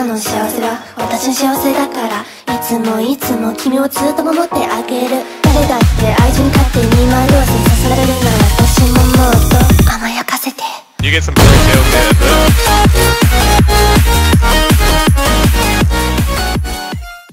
らの幸せは私の幸せだから、いつもいつも君をずっと守ってあげる。誰だって愛情に勝手に惑わせにさせられるなら、私ももっと甘やかせて。 You get some fairy tales there.